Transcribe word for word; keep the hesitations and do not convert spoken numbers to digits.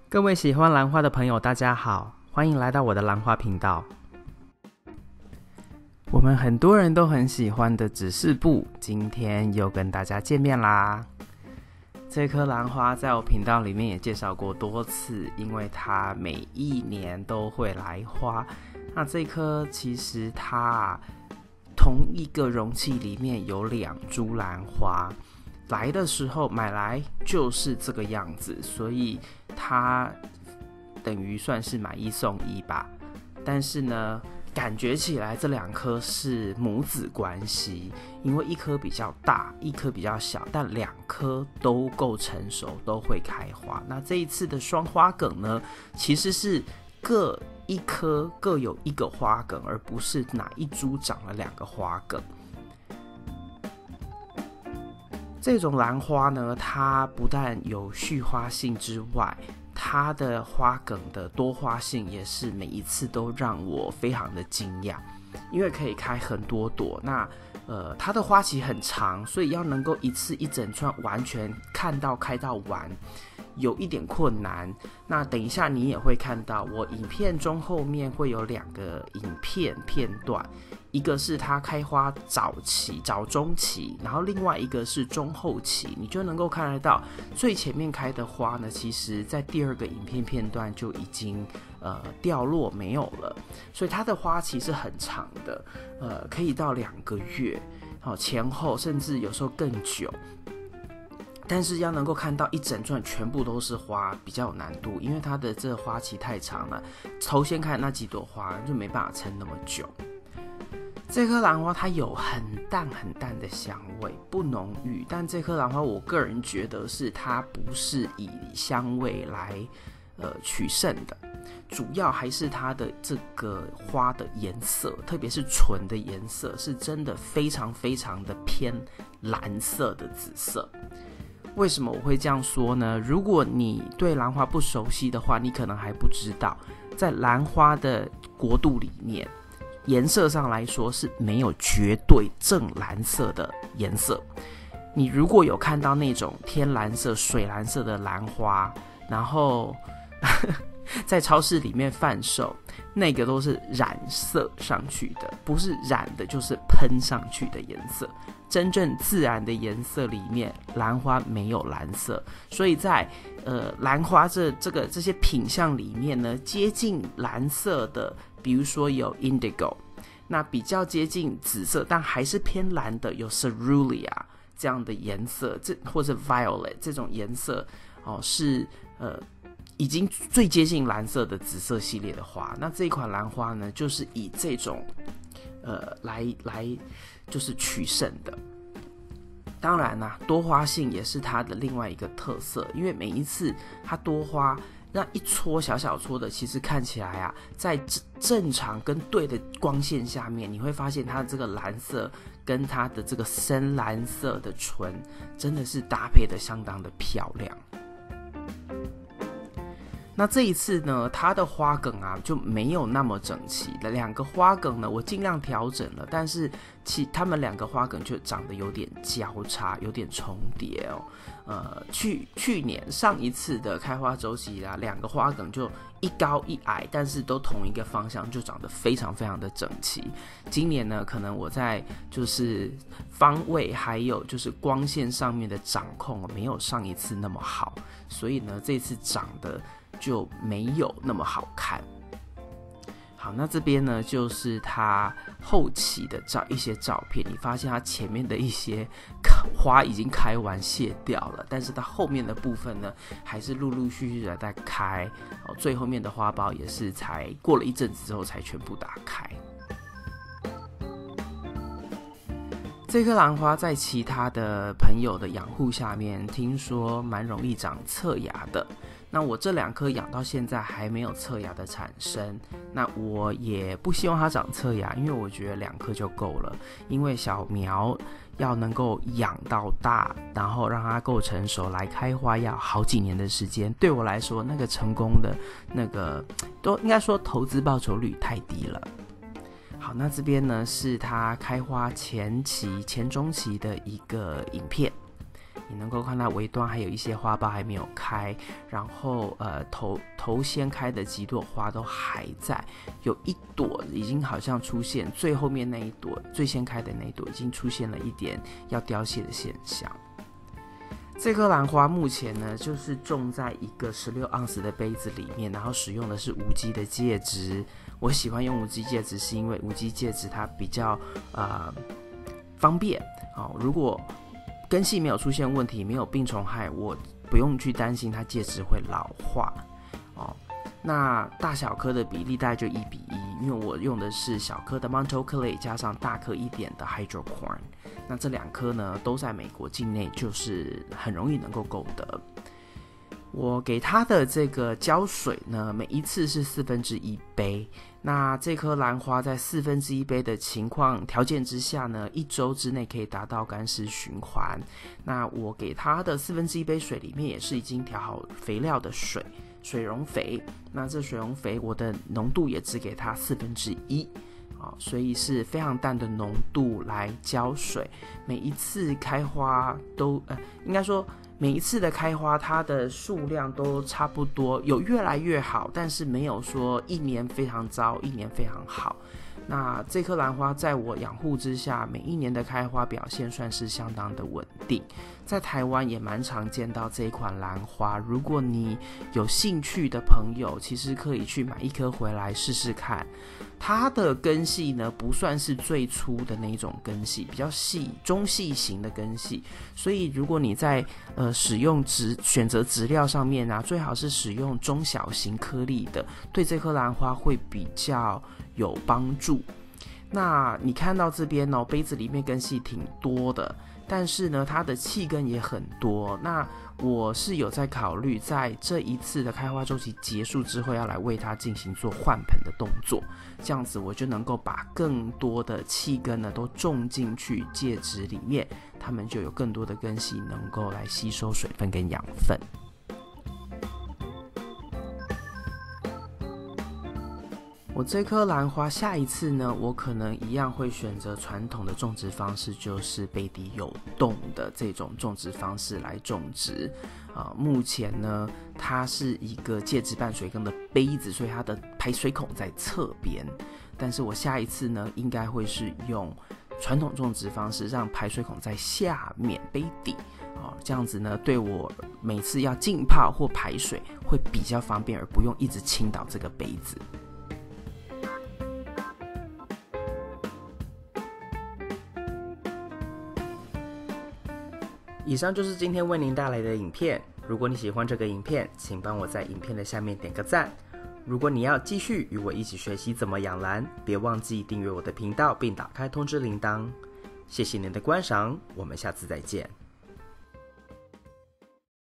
各位喜欢兰花的朋友大家好，欢迎来到我的兰花频道。我们很多人都很喜欢的指示部今天又跟大家见面啦。这棵兰花在我频道里面也介绍过多次，因为它每一年都会来花。那这棵其实它同一个容器里面有两株兰花，来的时候买来就是这个样子，所以它等于算是买一送一吧。但是呢，感觉起来这两颗是母子关系，因为一颗比较大，一颗比较小，但两颗都够成熟，都会开花。那这一次的双花梗呢，其实是各一颗各有一个花梗，而不是哪一株长了两个花梗。这种兰花呢，它不但有续花性之外，它的花梗的多花性也是每一次都让我非常的惊讶，因为可以开很多朵。那呃，它的花期很长，所以要能够一次一整串完全看到开到完，有一点困难。那等一下你也会看到，我影片中后面会有两个影片片段，一个是它开花早期、早中期，然后另外一个是中后期，你就能够看得到最前面开的花呢，其实在第二个影片片段就已经呃掉落没有了，所以它的花期是很长的，呃，可以到两个月，好，前后甚至有时候更久。但是要能够看到一整串全部都是花比较有难度，因为它的这个花期太长了，头先看那几朵花就没办法撑那么久。这颗兰花它有很淡很淡的香味，不浓郁，但这颗兰花我个人觉得是它不是以香味来呃取胜的，主要还是它的这个花的颜色，特别是唇的颜色是真的非常非常的偏蓝色的紫色。为什么我会这样说呢？如果你对兰花不熟悉的话，你可能还不知道，在兰花的国度里面，颜色上来说是没有绝对正蓝色的颜色。你如果有看到那种天蓝色、水蓝色的兰花，然后在超市里面贩售，那个都是染色上去的，不是染的就是喷上去的颜色。真正自然的颜色里面，兰花没有蓝色，所以在呃兰花这这个这些品相里面呢，接近蓝色的，比如说有 indigo， 那比较接近紫色但还是偏蓝的有 cerulean 这样的颜色，这或者 violet 这种颜色哦，是呃已经最接近蓝色的紫色系列的花。那这一款兰花呢，就是以这种呃来来就是取胜的。当然啦、啊，多花性也是它的另外一个特色，因为每一次它多花，那一撮小小撮的，其实看起来啊，在正常跟对的光线下面，你会发现它的这个蓝色跟它的这个深蓝色的唇，真的是搭配的相当的漂亮。那这一次呢，它的花梗啊就没有那么整齐了，两个花梗呢我尽量调整了，但是其他们两个花梗就长得有点交叉，有点重叠哦。呃，去去年上一次的开花周期啦，两个花梗就一高一矮，但是都同一个方向，就长得非常非常的整齐。今年呢，可能我在就是方位还有就是光线上面的掌控没有上一次那么好，所以呢，这次长得就没有那么好看。好，那这边呢就是它后期的照一些照片，你发现它前面的一些花已经开完谢掉了，但是它后面的部分呢还是陆陆续续的在开，哦，最后面的花苞也是才过了一阵子之后才全部打开。这颗兰花在其他的朋友的养护下面，听说蛮容易长侧芽的。那我这两颗养到现在还没有侧芽的产生，那我也不希望它长侧芽，因为我觉得两颗就够了。因为小苗要能够养到大，然后让它够成熟来开花，要好几年的时间。对我来说，那个成功的那个都应该说投资报酬率太低了。好，那这边呢是它开花前期、前中期的一个影片。 你能够看到尾端还有一些花苞还没有开，然后呃头头先开的几朵花都还在，有一朵已经好像出现，最后面那一朵最先开的那一朵已经出现了一点要凋谢的现象。这颗兰花目前呢，就是种在一个十六盎司的杯子里面，然后使用的是无机的介质。我喜欢用无机介质，是因为无机介质它比较呃方便、哦、如果根系没有出现问题，没有病虫害，我不用去担心它介质会老化、哦、那大小颗的比例大概就一比一，因为我用的是小颗的 Montoclay 加上大颗一点的 Hydrocorn。那这两颗呢，都在美国境内，就是很容易能够购得。我给它的这个浇水呢，每一次是四分之一杯。那这颗兰花在四分之一杯的情况条件之下呢，一周之内可以达到干湿循环。那我给它的四分之一杯水里面也是已经调好肥料的水，水溶肥。那这水溶肥我的浓度也只给它四分之一。所以是非常淡的浓度来浇水，每一次开花都呃，应该说每一次的开花它的数量都差不多，有越来越好，但是没有说一年非常糟，一年非常好。那这颗兰花在我养护之下，每一年的开花表现算是相当的稳定。在台湾也蛮常见到这一款兰花，如果你有兴趣的朋友，其实可以去买一颗回来试试看。它的根系呢，不算是最粗的那种根系，比较细中细型的根系，所以如果你在呃使用植选择植料上面啊，最好是使用中小型颗粒的，对这颗兰花会比较有帮助。那你看到这边哦，杯子里面根系挺多的，但是呢它的气根也很多。那我是有在考虑在这一次的开花周期结束之后，要来为它进行做换盆的动作，这样子我就能够把更多的气根呢都种进去介质里面，它们就有更多的根系能够来吸收水分跟养分。我这颗兰花下一次呢，我可能一样会选择传统的种植方式，就是杯底有洞的这种种植方式来种植。呃、目前呢，它是一个介质半水耕的杯子，所以它的排水孔在侧边。但是我下一次呢，应该会是用传统种植方式，让排水孔在下面杯底。哦、这样子呢，对我每次要浸泡或排水会比较方便，而不用一直倾倒这个杯子。以上就是今天为您带来的影片。如果你喜欢这个影片，请帮我在影片的下面点个赞。如果你要继续与我一起学习怎么养兰，别忘记订阅我的频道并打开通知铃铛。谢谢您的观赏，我们下次再见。